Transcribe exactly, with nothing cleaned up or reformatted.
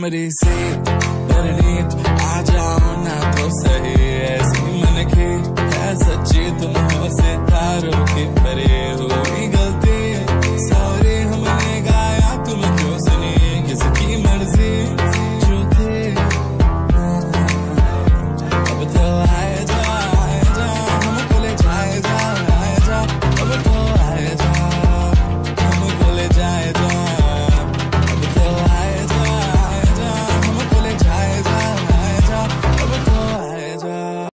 हमरी से परनीत आ जाओ ना तो सही, ऐसी मन की है सच्ची तुम हो सितारों की परे हुई गलती